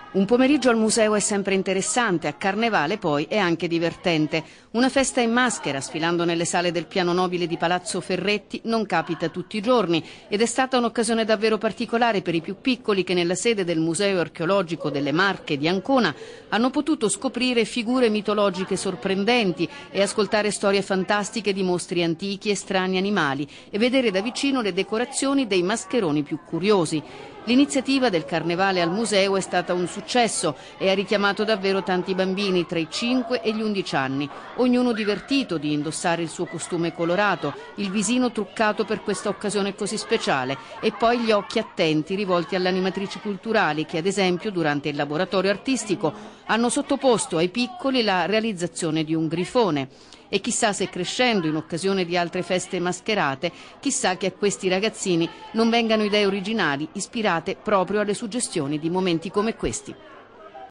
Un pomeriggio al museo è sempre interessante, a Carnevale poi è anche divertente. Una festa in maschera, sfilando nelle sale del piano nobile di Palazzo Ferretti, non capita tutti i giorni ed è stata un'occasione davvero particolare per i più piccoli che nella sede del Museo Archeologico delle Marche di Ancona hanno potuto scoprire figure mitologiche sorprendenti e ascoltare storie fantastiche di mostri antichi e strani animali e vedere da vicino le decorazioni dei mascheroni più curiosi. L'iniziativa del Carnevale al museo è stata un successo e ha richiamato davvero tanti bambini tra i 5 e gli 11 anni, ognuno divertito di indossare il suo costume colorato, il visino truccato per questa occasione così speciale e poi gli occhi attenti rivolti alle animatrici culturali che ad esempio durante il laboratorio artistico hanno sottoposto ai piccoli la realizzazione di un grifone. E chissà se crescendo in occasione di altre feste mascherate, chissà che a questi ragazzini non vengano idee originali ispirate proprio alle suggestioni di momenti come questi.